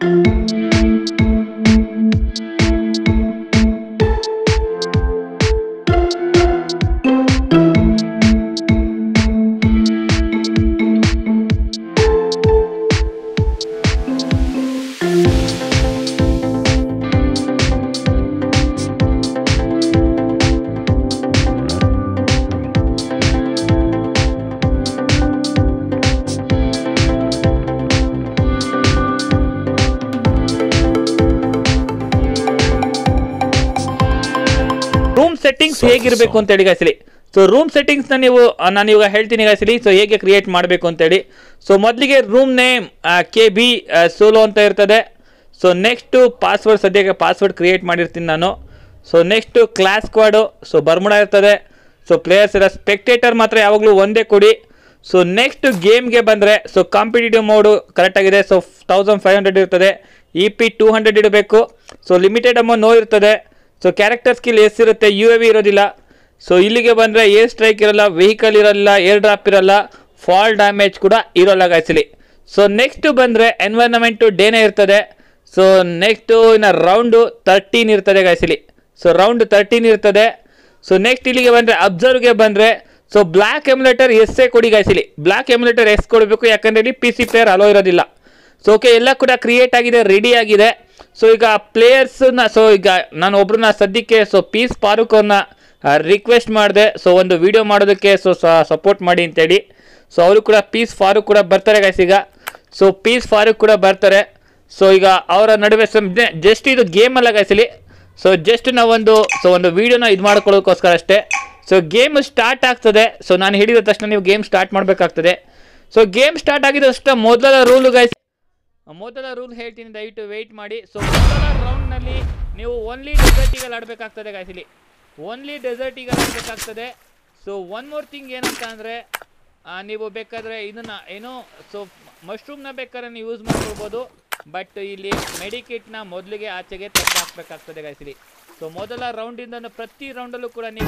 Room settings ಹೇಗಿರಬೇಕು ಅಂತ ಹೇಳಿ ಗಾಯ್ಸಲಿ. ಸೊ ರೂಮ್ ಸೆಟ್ಟಿಂಗ್ಸ್ನ ನಾನು ಇವಾಗ ಹೇಳ್ತೀನಿ ಗಾಯ್ಸಲಿ. ಸೊ ಹೇಗೆ ಕ್ರಿಯೇಟ್ ಮಾಡಬೇಕು ಅಂತೇಳಿ. ಸೊ ಮೊದಲಿಗೆ ರೂಮ್ ನೇಮ್ KB ಸೋಲೋ ಅಂತ ಇರ್ತದೆ. ಸೊ ನೆಕ್ಸ್ಟು ಪಾಸ್ವರ್ಡ್, ಸದ್ಯಕ್ಕೆ ಪಾಸ್ವರ್ಡ್ ಕ್ರಿಯೇಟ್ ಮಾಡಿರ್ತೀನಿ ನಾನು. So next class squad, so Bermuda ಇರ್ತದೆ. ಸೊ ಪ್ಲೇಯರ್ಸ್ ಎಲ್ಲ ಸ್ಪೆಕ್ಟೇಟರ್ ಮಾತ್ರ ಯಾವಾಗಲೂ ಒಂದೇ ಕೊಡಿ. ಸೊ ನೆಕ್ಸ್ಟ್ ಗೇಮ್ಗೆ ಬಂದರೆ ಸೊ ಕಾಂಪಿಟೇಟಿವ್ ಮೋಡು ಕರೆಕ್ಟಾಗಿದೆ. ಸೊ 1500 ಇರ್ತದೆ. EP 200 ಇಡಬೇಕು. ಸೊ ಲಿಮಿಟೆಡ್ ಅಮೌಂಟ್ ನೋ ಇರ್ತದೆ. ಸೊ ಕ್ಯಾರೆಕ್ಟರ್ ಸ್ಕಿಲ್ ಇರುತ್ತೆ, UAV ಇರೋದಿಲ್ಲ. ಸೊ ಇಲ್ಲಿಗೆ ಬಂದರೆ ಏರ್ ಸ್ಟ್ರೈಕ್ ಇರಲ್ಲ, ವೆಹಿಕಲ್ ಇರಲ್ಲ, ಏರ್ ಡ್ರಾಪ್ ಇರಲ್ಲ, ಫಾಲ್ ಡ್ಯಾಮೇಜ್ ಕೂಡ ಇರೋಲ್ಲ ಗಾಯ್ಸಲಿ. ಸೊ ನೆಕ್ಸ್ಟ್ ಬಂದರೆ ಎನ್ವೈರನ್ಮೆಂಟು ಡೇನೇ ಇರ್ತದೆ. ಸೊ ನೆಕ್ಸ್ಟು ಇನ್ನು ರೌಂಡು 13 ಇರ್ತದೆ ಗಾಯ್ಸಲಿ. ಸೊ ರೌಂಡ್ 13 ಇರ್ತದೆ. ಸೊ ನೆಕ್ಸ್ಟ್ ಇಲ್ಲಿಗೆ ಬಂದರೆ ಅಬ್ಸರ್ವ್ಗೆ ಬಂದರೆ ಸೊ ಬ್ಲ್ಯಾಕ್ ಎಮ್ಯುಲೇಟರ್ ಎಸ್ಸೇ ಕೊಡಿ ಗಾಯ್ಸಲಿ. ಬ್ಲ್ಯಾಕ್ ಎಮ್ಯುಲೇಟರ್ ಎಸ್ ಕೊಡಬೇಕು, ಯಾಕಂದರೆ ಇಲ್ಲಿ PC ಪ್ಲೇಯರ್ ಅಲೋ ಇರೋದಿಲ್ಲ. ಸೊ ಓಕೆ, ಎಲ್ಲ ಕೂಡ ಕ್ರಿಯೇಟ್ ಆಗಿದೆ, ರೆಡಿ ಆಗಿದೆ. ಸೊ ಈಗ ಪ್ಲೇಯರ್ಸನ್ನ ಸೊ ಈಗ ನಾನು ಒಬ್ರನ್ನ ಸದ್ಯಕ್ಕೆ ಸೊ ಪೀಸ್ ಫಾರೂಕ್ ಅವ್ರನ್ನ ರಿಕ್ವೆಸ್ಟ್ ಮಾಡಿದೆ. ಸೊ ಒಂದು ವಿಡಿಯೋ ಮಾಡೋದಕ್ಕೆ ಸೊ ಸಪೋರ್ಟ್ ಮಾಡಿ ಅಂತೇಳಿ. ಸೊ ಅವರು ಕೂಡ ಪೀಸ್ ಫಾರೂಕ್ ಕೂಡ ಬರ್ತಾರೆ ಗಾಯ್ಸ್ ಈಗ. ಸೊ ಪೀಸ್ ಫಾರೂಕ್ ಕೂಡ ಬರ್ತಾರೆ. ಸೊ ಈಗ ಅವರ ನಡುವೆ ಜಸ್ಟ್ ಇದು ಗೇಮ್ ಅಲ್ಲ ಗಾಯ್ಸಲಿ. ಸೊ ಜಸ್ಟ್ ನಾವೊಂದು ಒಂದು ವಿಡಿಯೋನ ಇದು ಮಾಡ್ಕೊಳ್ಳೋದಕ್ಕೋಸ್ಕರ ಅಷ್ಟೇ. ಸೊ ಗೇಮ್ ಸ್ಟಾರ್ಟ್ ಆಗ್ತದೆ. ಸೊ ನಾನು ಹೇಳಿದ ತಕ್ಷಣ ನೀವು ಗೇಮ್ ಸ್ಟಾರ್ಟ್ ಮಾಡಬೇಕಾಗ್ತದೆ. ಸೊ ಗೇಮ್ ಸ್ಟಾರ್ಟ್ ಆಗಿದ ತಕ್ಷಣ ಮೊದಲ ರೂಲ್ ಗಾಯ್ಸ್, ಮೊದಲ ರೂಲ್ ಹೇಳ್ತೀನಿ, ದಯವಿಟ್ಟು ವೆಯ್ಟ್ ಮಾಡಿ. ಸೊ ಮೊದಲ ರೌಂಡ್ನಲ್ಲಿ ನೀವು ಓನ್ಲಿ ಡೆಸರ್ಟ್ ಈಗಲ್ ಆಡಬೇಕಾಗ್ತದೆ ಗಾಯ್ಸಲಿ. ಓನ್ಲಿ ಡೆಸರ್ಟ್ ಈಗಲ್ ಆಡಬೇಕಾಗ್ತದೆ. ಸೊ ಒನ್ ಮೋರ್ ಥಿಂಗ್ ಏನಂತ ಅಂದರೆ ನೀವು ಬೇಕಾದರೆ ಇದನ್ನು ಏನೋ ಸೊ ಮಶ್ರೂಮ್ನ ಬೇಕಾದ್ರೆ ನೀವು ಯೂಸ್ ಮಾಡ್ಕೊಳ್ಬೋದು. ಬಟ್ ಇಲ್ಲಿ ಮೆಡಿಕಿಟ್ನ ಮೊದಲಿಗೆ ಆಚೆಗೆ ತೆಗೆದು ಹಾಕಬೇಕಾಗ್ತದೆ ಗಾಯ್ಸಲಿ. ಸೊ ಮೊದಲ ರೌಂಡಿಂದ ಪ್ರತಿ ರೌಂಡಲ್ಲೂ ಕೂಡ ನೀವು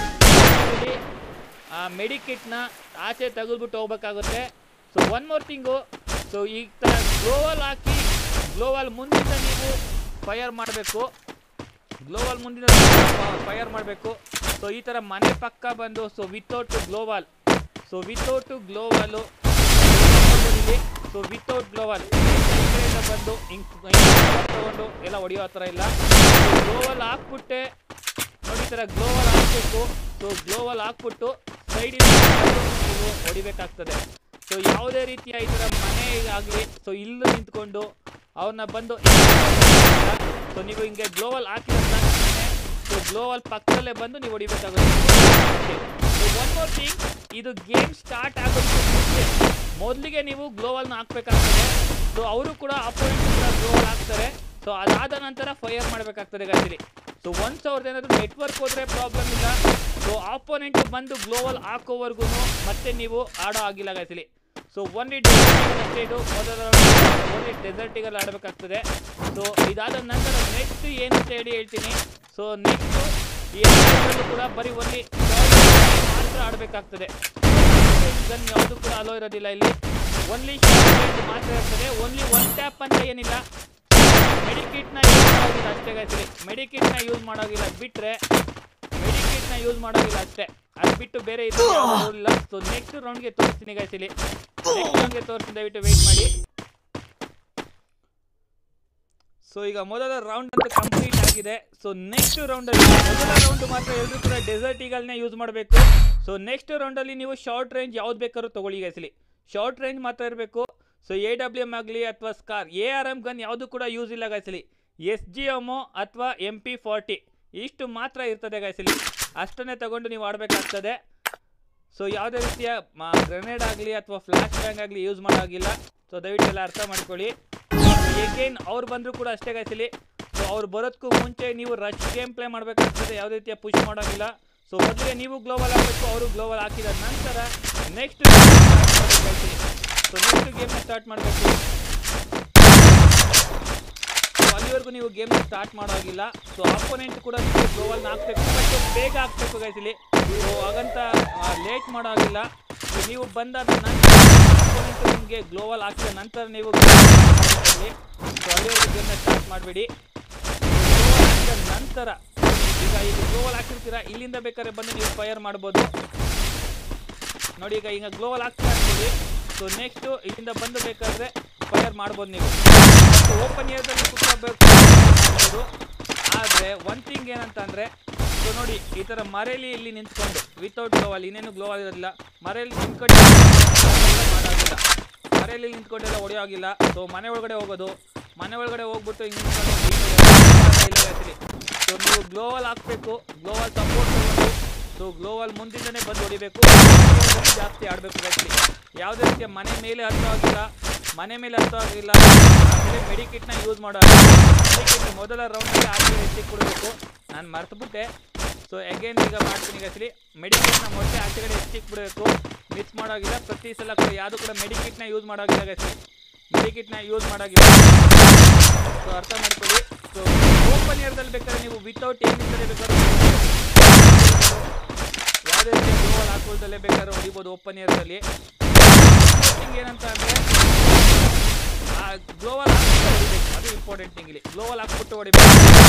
ಮೆಡಿಕಿಟ್ನ ಆಚೆ ತೆಗೆದುಬಿಟ್ಟು ಹೋಗ್ಬೇಕಾಗುತ್ತೆ. So one more thing, so ಈ ಥರ ಗ್ಲೋವಲ್ ಹಾಕಿ ಗ್ಲೋವಲ್ ಮುಂದಿಂದ ನೀವು ಫೈರ್ ಮಾಡಬೇಕು. ಗ್ಲೋವಲ್ ಮುಂದಿನ ಫೈರ್ ಮಾಡಬೇಕು. ಸೊ ಈ ಥರ ಮನೆ ಪಕ್ಕ ಬಂದು so without gloo wall, so without gloo wall ಇಲ್ಲಿ, ಸೊ ವಿತೌಟ್ ಗ್ಲೋವಲ್ ಬಂದು ತಗೊಂಡು ಎಲ್ಲ ಹೊಡೆಯೋ ಥರ ಇಲ್ಲ. ಗ್ಲೋವಲ್ ಹಾಕ್ಬಿಟ್ಟೆ ನೋಡಿ, ಈ ಥರ ಗ್ಲೋವಲ್ ಹಾಕಬೇಕು. ಸೊ ಗ್ಲೋವಲ್ ಹಾಕ್ಬಿಟ್ಟು ಸೈಡಿಂದ ನೀವು ಹೊಡಿಬೇಕಾಗ್ತದೆ. ಸೊ ಯಾವುದೇ ರೀತಿಯ ಈ ಥರ ಮನೆ ಆಗಲಿ ಸೊ ಇಲ್ಲೂ ನಿಂತ್ಕೊಂಡು ಅವ್ರನ್ನ ಬಂದು ಸೊ ನೀವು ಹಿಂಗೆ ಗ್ಲೋವಲ್ ಹಾಕಿದ ತಕ್ಷಣ ಸೊ ಗ್ಲೋವಲ್ ಪಕ್ಕದಲ್ಲೇ ಬಂದು ನೀವು ಹೊಡಿಬೇಕಾಗುತ್ತೆ. ಸೊ ಒನ್ ಮೋರ್ ಥಿಂಗ್, ಇದು ಗೇಮ್ ಸ್ಟಾರ್ಟ್ ಆಗೋದಕ್ಕೆ ಮುಂಚೆ ಮೊದಲಿಗೆ ನೀವು ಗ್ಲೋವಲ್ನ ಹಾಕಬೇಕಾಗ್ತದೆ. ಸೊ ಅವರು ಕೂಡ ಅಪೋನೆಂಟ್ ಕೂಡ ಗ್ಲೋವಲ್ ಹಾಕ್ತಾರೆ. ಸೊ ಅದಾದ ನಂತರ ಫೈರ್ ಮಾಡಬೇಕಾಗ್ತದೆ ಗಾಯ್ಸಲಿ. ಸೊ ಒನ್ಸ್ ಅವ್ರದ್ದು ಏನಾದರೂ ನೆಟ್ವರ್ಕ್ ಹೋದರೆ ಪ್ರಾಬ್ಲಮ್ ಇಲ್ಲ. ಸೊ ಆಪೋನೆಂಟ್ ಬಂದು ಗ್ಲೋವಲ್ ಹಾಕೋವರೆಗೂ ಮತ್ತೆ ನೀವು ಆಡೋ ಆಗಿಲ್ಲ ಗಾಯ್ಸಲಿ. ಸೊ ಓನ್ಲಿ ಡೆಸರ್ಟಿಗಲ್ ಅಷ್ಟೇ ಇದು ಮೊದಲ ಓನ್ಲಿ ಡೆಸರ್ಟಿಗಲ್ ಆಡಬೇಕಾಗ್ತದೆ. ಸೊ ಇದಾದ ನಂತರ ನೆಕ್ಸ್ಟ್ ಏನು ಅಂತ ಹೇಳ್ತೀನಿ. ಸೊ ನೆಕ್ಸ್ಟು ಈ ಎಲ್ಲದರಲ್ಲೂ ಕೂಡ ಬರೀ ಓನ್ಲಿ ಮಾತ್ರ ಆಡಬೇಕಾಗ್ತದೆ. ಗನ್ ಯಾವುದು ಕೂಡ ಅಲೋ ಇರೋದಿಲ್ಲ ಇಲ್ಲಿ. ಓನ್ಲಿ ಶಾರ್ಟ್ ಮಾತ್ರ ಇರ್ತದೆ. ಓನ್ಲಿ ಒನ್ ಟ್ಯಾಪ್ ಅಂತ ಏನಿಲ್ಲ. ಮೆಡಿಕಿಟ್ನ ಯೂಸ್ ಮಾಡೋದಿಲ್ಲ ಅಷ್ಟೇ ಗಾಯ್ಸಲಿ. ಮೆಡಿಕಿಟ್ನ ಯೂಸ್ ಮಾಡೋಗಿಲ್ಲ ಬಿಟ್ಟರೆ ಮೆಡಿಕಿಟ್ನ ಯೂಸ್ ಮಾಡೋದಿಲ್ಲ ಅಷ್ಟೇ. ಅದು ಬಿಟ್ಟು ಬೇರೆ ಇದು ಇಲ್ಲ. ಸೊ ನೆಕ್ಸ್ಟ್ ರೌಂಡ್ಗೆ ತೋರಿಸ್ತೀನಿ ಗಾಯ್ಸಲಿ. ನೆಕ್ಸ್ಟ್ ರೌಂಡ್ಗೆ ತೋರಿಸ್ತೀನಿ, ದಯವಿಟ್ಟು ವೆಯ್ಟ್ ಮಾಡಿ. ಸೊ ಈಗ ಮೊದಲ ರೌಂಡ್ ಅಂತ ಕಂಪ್ಲೀಟ್ ಆಗಿದೆ. ಸೊ ನೆಕ್ಸ್ಟ್ ರೌಂಡಲ್ಲಿ ಮೊದಲ ರೌಂಡ್ ಮಾತ್ರ ಎಲ್ಲರೂ ಕೂಡ ಡೆಸರ್ಟ್ ಈಗಲ್ನೇ ಯೂಸ್ ಮಾಡಬೇಕು. ಸೊ ನೆಕ್ಸ್ಟ್ ರೌಂಡಲ್ಲಿ ನೀವು ಶಾರ್ಟ್ ರೇಂಜ್ ಯಾವ್ದು ಬೇಕಾದ್ರೂ ತೊಗೊಳ್ಳಿ ಗಾಯ್ಸಲಿ. ಶಾರ್ಟ್ ರೇಂಜ್ ಮಾತ್ರ ಇರಬೇಕು. ಸೊ AWM ಆಗಲಿ ಅಥವಾ ಸ್ಕಾರ್, ARM ಗನ್ ಯಾವುದು ಕೂಡ ಯೂಸ್ ಇಲ್ಲ ಗಾಯ್ಸಲಿ. SGM ಅಥವಾ MP40 ಇಷ್ಟು ಮಾತ್ರ ಇರ್ತದೆ ಗಾಯ್ಸಲಿ. ಅಷ್ಟನ್ನೇ ತಗೊಂಡು ನೀವು ಆಡಬೇಕಾಗ್ತದೆ. ಸೊ ಯಾವುದೇ ರೀತಿಯ ಗ್ರೆನೇಡ್ ಆಗಲಿ ಅಥವಾ ಫ್ಲಾಶ್ ಬ್ಯಾಂಗ್ ಆಗಲಿ ಯೂಸ್ ಮಾಡೋಗಿಲ್ಲ. ಸೊ ದಯವಿಟ್ಟು ಎಲ್ಲ ಅರ್ಥ ಮಾಡ್ಕೊಳ್ಳಿ. ಏಗೇನ್ ಅವ್ರು ಬಂದರೂ ಕೂಡ ಅಷ್ಟೇ ಗಾಯ್ಸಲಿ. ಸೊ ಅವ್ರು ಬರೋದಕ್ಕೂ ಮುಂಚೆ ನೀವು ರಶ್ ಗೇಮ್ ಪ್ಲೇ ಮಾಡಬೇಕಾಗ್ತದೆ. ಯಾವುದೇ ರೀತಿಯ ಪುಷ್ ಮಾಡೋಗಿಲ್ಲ. ಸೊ ಮೊದಲಿಗೆ ನೀವು ಗ್ಲೋವಲ್ ಹಾಕಬೇಕು, ಅವರು ಗ್ಲೋವಲ್ ಹಾಕಿದ ನಂತರ ನೆಕ್ಸ್ಟ್ ಗಾಯ್ಸಲಿ. ಸೊ ನೆಕ್ಸ್ಟ್ ಗೇಮ್ನ ಸ್ಟಾರ್ಟ್ ಮಾಡಬೇಕು. ಸೊ ಅಲ್ಲಿವರೆಗೂ ನೀವು ಗೇಮ್ನ ಸ್ಟಾರ್ಟ್ ಮಾಡೋಗಿಲ್ಲ. ಸೊ ಅಪೋನೆಂಟ್ ಕೂಡ ನೀವು ಗ್ಲೋವಲ್ನ ಹಾಕಬೇಕು, ಬಟ್ ಬೇಗ ಹಾಕಬೇಕು ಗಾಯ್ಸಲಿ. ಸೊ ಹಾಗಂತ ಲೇಟ್ ಮಾಡೋಗಿಲ್ಲ. ಸೊ ನೀವು ಬಂದಾದ ನಂತರ ಅಪೋನೆಂಟ್ ನಿಮಗೆ ಗ್ಲೋವಲ್ ಹಾಕಿದ ನಂತರ ನೀವು ಸೊ ಅಲ್ಲಿವರೆಗೂ ಮಾಡಬೇಡಿ. ನಂತರ ಈಗ ಇಲ್ಲಿ ಗ್ಲೋವಲ್ ಹಾಕಿರ್ತೀರಾ, ಇಲ್ಲಿಂದ ಬೇಕಾದ್ರೆ ಬಂದು ನೀವು ಫೈರ್ ಮಾಡ್ಬೋದು ನೋಡಿ. ಈಗ ಗ್ಲೋವಲ್ ಹಾಕ್ತಾ ಇರ್ತೀವಿ. ಸೊ ನೆಕ್ಸ್ಟು ಇಲ್ಲಿಂದ ಬಂದು ಬೇಕಾದರೆ ಫೈರ್ ಮಾಡ್ಬೋದು ನೀವು. ಓಪನ್ ಏರ್ದಲ್ಲಿ ಕುತ್ಕೋಬೇಕು ಮಾಡ್ಬೋದು. ಆದರೆ ಒನ್ ಥಿಂಗ್ ಏನಂತ ಅಂದರೆ, ಸೊ ನೋಡಿ ಈ ಥರ ಮರೇಲಿ ಇಲ್ಲಿ ನಿಂತ್ಕೊಂಡು ವಿತೌಟ್ ಗ್ಲೋವಲ್, ಇನ್ನೇನು ಗ್ಲೋವಲ್ ಇರೋದಿಲ್ಲ, ಮರೇಲಿ ನಿಂತ್ಕೊಂಡು ಮಾಡೋದಿಲ್ಲ, ಮರೇಲಿ ನಿಂತ್ಕೊಂಡೆಲ್ಲ ಹೊಡೆಯೋಗಿಲ್ಲ. ಸೊ ಮನೆ ಒಳಗಡೆ ಹೋಗೋದು, ಮನೆ ಒಳಗಡೆ ಹೋಗ್ಬಿಟ್ಟು ಹಿಂಗೆ ನಿಂತ್ಕೊಂಡು ಇಲ್ಲ ಆ್ಯಕ್ಚುಲಿ. ಸೊ ನೀವು ಗ್ಲೋವಲ್ ಹಾಕಬೇಕು, ಗ್ಲೋವಲ್ ಸಪೋರ್ಟ್ ತಗೋಬೇಕು. ಸೊ ಗ್ಲೋವಲ್ ಮುಂದಿಂದನೇ ಬಂದು ಹೊಡಿಬೇಕು, ಜಾಸ್ತಿ ಆಡಬೇಕು ಆ್ಯಕ್ಚುಲಿ. ಯಾವುದೇ ರೀತಿಯ ಮನೆ ಮೇಲೆ ಹತ್ತೋ ಆಗಿಲ್ಲ, ಮನೆ ಮೇಲೆ ಹತ್ತೋ ಆಗಿಲ್ಲ. ಆಮೇಲೆ ಮೆಡಿಕಿಟ್ನ ಯೂಸ್ ಮಾಡೋ ಮೆಡಿಕಿಟ್ ಮೊದಲ ರೌಂಡ್ಗೆ ಆಚೆ ಹೆಚ್ಚಿಗೆ ಕೊಡಬೇಕು. ನಾನು ಮರ್ತುಬಿಟ್ಟೆ. ಸೊ ಅಗೇನ್ ಈಗ ಮಾಡ್ತೀನಿ ಆ್ಯಕ್ಚುಲಿ. ಮೆಡಿಕಿಟ್ನ ಮೊದಲೇ ಆಚೆಗಡೆ ಹೆಚ್ಚಿಗೆ ಬಿಡಬೇಕು, ಮಿಸ್ ಮಾಡೋಗಿಲ್ಲ. ಪ್ರತಿ ಸಲ ಕೂಡ ಯಾವುದು ಕೂಡ ಮೆಡಿಕಿಟ್ನ ಯೂಸ್ ಮಾಡೋಗಿಲ್ಲ ಆ್ಯಕ್ಚುಲಿ, ಮೆಡಿಕಿಟ್ನ ಯೂಸ್ ಮಾಡೋಗಿಲ್ಲ. ಸೊ ಅರ್ಥ ಮಾಡ್ಕೊಳ್ಳಿ. ಸೊ ಓಪನ್ ಏರ್ದಲ್ಲಿ ಬೇಕಾದ್ರೆ ನೀವು ವಿತೌಟ್ ಏನಿಂದಲೇ ಬೇಕಾದ್ರೆ ಯಾವುದೇ ರೀತಿ ಗ್ಲೋವಲ್ ಹಾಕೋದಲ್ಲೇ ಬೇಕಾದ್ರೆ ಹೊಡಿಬೋದು ಓಪನ್ ಏರ್ದಲ್ಲಿ. ಏನಂತ ಅಂದರೆ ಗ್ಲೋವಲ್ ಹಾಕ್ಬಿಟ್ಟು ಹೊಡಿಬೇಕು, ಅದು ಇಂಪಾರ್ಟೆಂಟ್ ಥಿಂಗ್. ಇಲ್ಲಿ ಗ್ಲೋವಲ್ ಹಾಕ್ಬಿಟ್ಟು ಹೊಡಿಬೇಕು.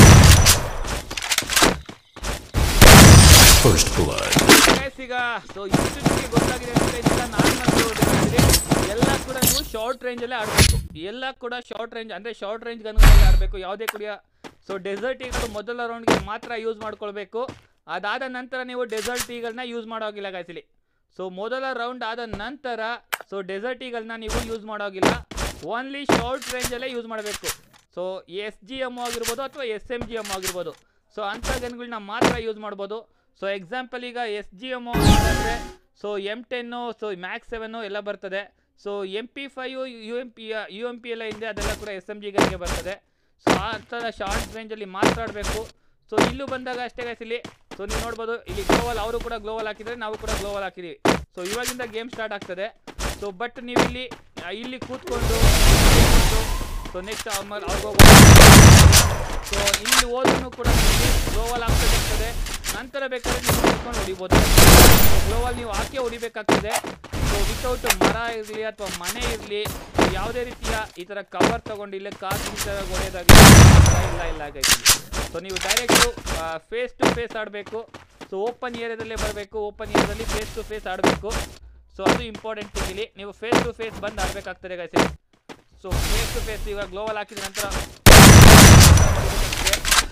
ಈಗ ಸೊ ಇಷ್ಟು ನಿಮಗೆ ಗೊತ್ತಾಗಿದೆ ಅಂತ ಇದೆಲ್ಲ ನಾರ್ಮಲ್ ಎಲ್ಲ ಕೂಡ ನೀವು ಶಾರ್ಟ್ ರೇಂಜಲ್ಲೇ ಆಡಬೇಕು. ಎಲ್ಲ ಕೂಡ ಶಾರ್ಟ್ ರೇಂಜ್ ಅಂದರೆ ಶಾರ್ಟ್ ರೇಂಜ್ ಗನ್ಗಳಲ್ಲಿ ಆಡಬೇಕು. ಯಾವುದೇ ಕೂಡ ಸೊ ಡೆಸರ್ಟ್ ಈಗಲ್ ಮೊದಲ ರೌಂಡ್ಗೆ ಮಾತ್ರ ಯೂಸ್ ಮಾಡ್ಕೊಳ್ಬೇಕು. ಅದಾದ ನಂತರ ನೀವು ಡೆಸರ್ಟ್ ಈಗಲ್ನ ಯೂಸ್ ಮಾಡೋಗಿಲ್ಲ ಗಾಯ್ಸಲಿ. ಸೊ ಮೊದಲ ರೌಂಡ್ ಆದ ನಂತರ ಸೊ ಡೆಸರ್ಟ್ ಈಗಲ್ನ ನೀವು ಯೂಸ್ ಮಾಡೋಗಿಲ್ಲ, ಓನ್ಲಿ ಶಾರ್ಟ್ ರೇಂಜಲ್ಲೇ ಯೂಸ್ ಮಾಡಬೇಕು. ಸೊ SGM ಆಗಿರ್ಬೋದು ಅಥವಾ SMGM ಆಗಿರ್ಬೋದು. ಸೊ ಅಂಥ ಗನ್ಗಳನ್ನ ಮಾತ್ರ ಯೂಸ್ ಮಾಡ್ಬೋದು. ಸೊ ಎಕ್ಸಾಂಪಲ್ ಈಗ SGM ಅಂದರೆ ಸೊ M10, ಸೊ ಮ್ಯಾಕ್ಸ್ 7 ಎಲ್ಲ ಬರ್ತದೆ. ಸೊ MP5 UMP ಎಲ್ಲ ಇದೆ, ಅದೆಲ್ಲ ಕೂಡ SMG ಗನ್ಗೆ ಬರ್ತದೆ. ಸೊ ಆ ಥರ ಶಾರ್ಟ್ ರೇಂಜಲ್ಲಿ ಮಾತ್ರ ಆಡಬೇಕು. ಸೊ ಇಲ್ಲೂ ಬಂದಾಗ ಅಷ್ಟೇ ಗಾಯ್ಸಲಿ. ಸೊ ನೀವು ನೋಡ್ಬೋದು ಇಲ್ಲಿ ಗ್ಲೋವಲ್, ಅವರು ಕೂಡ ಗ್ಲೋವಲ್ ಹಾಕಿದರೆ, ನಾವು ಕೂಡ ಗ್ಲೋವಲ್ ಹಾಕಿದ್ದೀವಿ. ಸೊ ಇವಾಗಿಂದ ಗೇಮ್ ಸ್ಟಾರ್ಟ್ ಆಗ್ತದೆ. ಸೊ ಬಟ್ ನೀವು ಇಲ್ಲಿ ಕೂತ್ಕೊಂಡು ಸೊ ನೆಕ್ಸ್ಟ್ ಅವ್ರಿಗೆ ಸೊ ಇಲ್ಲಿ ಹೋದ್ರೂ ಕೂಡ ನಿಮಗೆ ಗ್ಲೋವಲ್ ಹಾಕ್ಬೇಕಾಗ್ತದೆ. ನಂತರ ಬೇಕಾದ್ರೆ ನೀವು ಕೂತ್ಕೊಂಡು ಹೊಡಿಬೋದು. ಗ್ಲೋವಲ್ ನೀವು ಹಾಕಿ ಹೊಡಿಬೇಕಾಗ್ತದೆ. ಸೊ ವಿತೌಟ್ ಮರ ಇರಲಿ ಅಥವಾ ಮನೆ ಇರಲಿ, ಯಾವುದೇ ರೀತಿಯ ಈ ಥರ ಕವರ್ ತೊಗೊಂಡು ಇಲ್ಲೇ ಕಾಸು ಹೊಡೆಯೋದಾಗಲಿ ಇಲ್ಲ ಆಗೈತಿ. ಸೊ ನೀವು ಡೈರೆಕ್ಟು ಫೇಸ್ ಟು ಫೇಸ್ ಆಡಬೇಕು. ಸೊ ಓಪನ್ ಏರಿಯಾದಲ್ಲೇ ಬರಬೇಕು, ಓಪನ್ ಏರಿಯಾದಲ್ಲಿ ಫೇಸ್ ಟು ಫೇಸ್ ಆಡಬೇಕು. ಸೊ ಅದು ಇಂಪಾರ್ಟೆಂಟ್ ಥಿಂಗ್. ಇಲ್ಲಿ ನೀವು ಫೇಸ್ ಟು ಫೇಸ್ ಬಂದು ಆಡಬೇಕಾಗ್ತದೆ guys. So face to face ಇವಾಗ ಗ್ಲೋವಲ್ ಹಾಕಿದ ನಂತರ